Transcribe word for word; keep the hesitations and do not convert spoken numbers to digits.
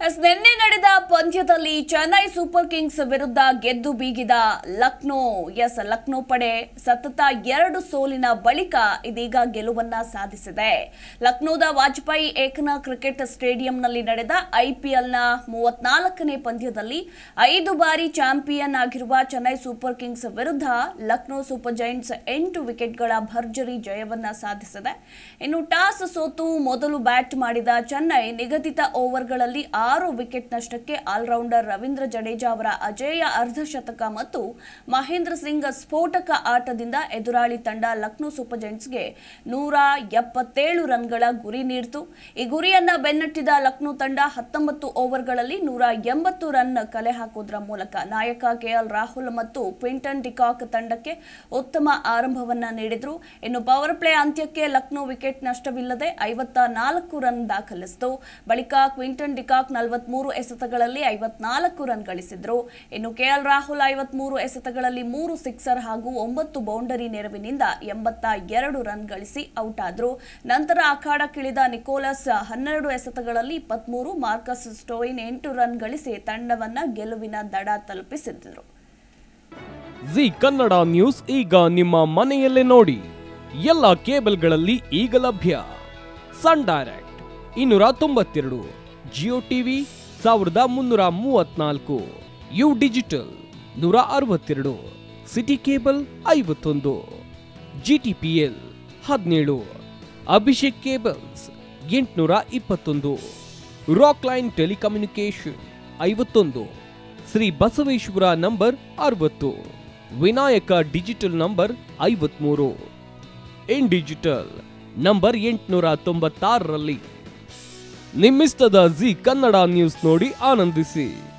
S ನಿನ್ನೆ ನಡೆದ ಪಂದ್ಯದಲ್ಲಿ ಚೆನ್ನೈ ಸೂಪರ್ ಕಿಂಗ್ಸ್ ವಿರುದ್ಧ ಗೆದ್ದು ಬೀಗಿದ ಲಕ್ನೋ ಎಸ್ ಲಕ್ನೋ ಪಡೆ ಸತತ ಎರಡು ಸೋಲಿನ ಬಳಿಕ ಇದೀಗ ಗೆಲುವನ್ನ ಸಾಧಿಸಿದೆ. ಲಕ್ನೋದ ವಾಜಪೇಯಿ ಏಕನಾ ಕ್ರಿಕೆಟ್ ಸ್ಟೇಡಿಯಂನಲ್ಲಿ ನಡೆದ ಐಪಿಎಲ್ನ ಮೂವತ್ನಾಲ್ಕನೇ ಪಂದ್ಯದಲ್ಲಿ ಐದು ಬಾರಿ ಚಾಂಪಿಯನ್ ಆಗಿರುವ ಚೆನ್ನೈ ಸೂಪರ್ ಕಿಂಗ್ಸ್ ವಿರುದ್ಧ ಲಕ್ನೋ ಸೂಪರ್ ಜೈಂಟ್ಸ್ ಎಂಟು ವಿಕೆಟ್ಗಳ ಭರ್ಜರಿ ಜಯವನ್ನ ಸಾಧಿಸಿದೆ. ಇನ್ನು ಟಾಸ್ ಸೋತು ಮೊದಲು ಬ್ಯಾಟ್ ಮಾಡಿದ ಚೆನ್ನೈ ನಿಗದಿತ ಓವರ್ಗಳಲ್ಲಿ ಆರು ವಿಕೆಟ್ ನಷ್ಟಕ್ಕೆ ಆಲ್ರೌಂಡರ್ ರವೀಂದ್ರ ಜಡೇಜಾ ಅವರ ಅಜೇಯ ಅರ್ಧಶತಕ ಮತ್ತು ಮಹೇಂದ್ರ ಸಿಂಗ್ ಸ್ಫೋಟಕ ಆಟದಿಂದ ಎದುರಾಳಿ ತಂಡ ಲಕ್ನೋ ಸೂಪರ್ ಜೈಂಟ್ಸ್ಗೆ ನೂರ ಎಪ್ಪತ್ತೇಳು ರನ್ಗಳ ಗುರಿ ನೀಡಿತು. ಈ ಗುರಿಯನ್ನ ಬೆನ್ನಟ್ಟಿದ ಲಕ್ನೋ ತಂಡ ಹತ್ತೊಂಬತ್ತು ಓವರ್ಗಳಲ್ಲಿ ನೂರ ಎಂಬತ್ತು ರನ್ ಕಲೆ ಹಾಕುವುದರ ಮೂಲಕ ನಾಯಕ ಕೆಎಲ್ ರಾಹುಲ್ ಮತ್ತು ಕ್ವಿಂಟನ್ ಡಿಕಾಕ್ ತಂಡಕ್ಕೆ ಉತ್ತಮ ಆರಂಭವನ್ನ ನೀಡಿದ್ರು. ಇನ್ನು ಪವರ್ ಪ್ಲೇ ಅಂತ್ಯಕ್ಕೆ ಲಕ್ನೋ ವಿಕೆಟ್ ನಷ್ಟವಿಲ್ಲದೆ ಐವತ್ತ ನಾಲ್ಕು ರನ್ ದಾಖಲಿಸಿತು. ಬಳಿಕ ಕ್ವಿಂಟನ್ ಡಿಕಾಕ್ ನಲವತ್ಮೂರು ಎಸೆತಗಳಲ್ಲಿ ಐವತ್ನಾಲ್ಕು ರನ್ ಗಳಿಸಿದ್ರು. ಇನ್ನು ಕೆಎಲ್ ರಾಹುಲ್ ಐವತ್ಮೂರು ಎಸೆತಗಳಲ್ಲಿ ಮೂರು ಸಿಕ್ಸರ್ ಹಾಗೂ ಒಂಬತ್ತು ಬೌಂಡರಿ ನೆರವಿನಿಂದ ಎಂಬತ್ತ ಎರಡು ರನ್ ಗಳಿಸಿ ಔಟ್ ಆದ್ರು. ನಂತರ ಅಖಾಡಕ್ಕಿಳಿದ ನಿಕೋಲಸ್ ಹನ್ನೆರಡು ಎಸೆತಗಳಲ್ಲಿ ಇಪ್ಪತ್ಮೂರು, ಮಾರ್ಕಸ್ ಸ್ಟೋಯಿನ್ ಎಂಟು ರನ್ ಗಳಿಸಿ ತಂಡವನ್ನ ಗೆಲುವಿನ ದಡ ತಲುಪಿಸಿದ್ರು. ಜಿ ಕನ್ನಡ ನ್ಯೂಸ್ ಈಗ ನಿಮ್ಮ ಮನೆಯಲ್ಲೇ ನೋಡಿ. ಎಲ್ಲ ಕೇಬಲ್ಗಳಲ್ಲಿ ಈಗ ಲಭ್ಯ. ಸನ್ ಡೈರೆಕ್ಟ್ ಇನ್ನೂರ ತೊಂಬತ್ತೆರಡು, ಜಿಯೋ ಟಿವಿ ಸಾವಿರದ ಮುನ್ನೂರ ಮೂವತ್ನಾಲ್ಕು, ಯು ಡಿಜಿಟಲ್ ನೂರ ಅರವತ್ತೆರಡು, ಸಿಟಿ ಕೇಬಲ್ ಐವತ್ತೊಂದು, ಜಿಟಿಪಿಎಲ್ ಹದಿನೇಳು, ಅಭಿಷೇಕ್ ಕೇಬಲ್ಸ್ ಎಂಟುನೂರ ಇಪ್ಪತ್ತೊಂದು, ರಾಕ್ ಲೈನ್ ಟೆಲಿಕಮ್ಯುನಿಕೇಶನ್ ಐವತ್ತೊಂದು, ಶ್ರೀ ಬಸವೇಶ್ವರ ನಂಬರ್ ಅರವತ್ತು, ವಿನಾಯಕ ಡಿಜಿಟಲ್ ನಂಬರ್ ಐವತ್ಮೂರು, ಇನ್ ಡಿಜಿಟಲ್ ನಂಬರ್ ಎಂಟುನೂರ ತೊಂಬತ್ತಾರರಲ್ಲಿ ನಿಮ್ಮಿಸ್ತದ ಜಿ ಕನ್ನಡ ನ್ಯೂಸ್ ನೋಡಿ ಆನಂದಿಸಿ.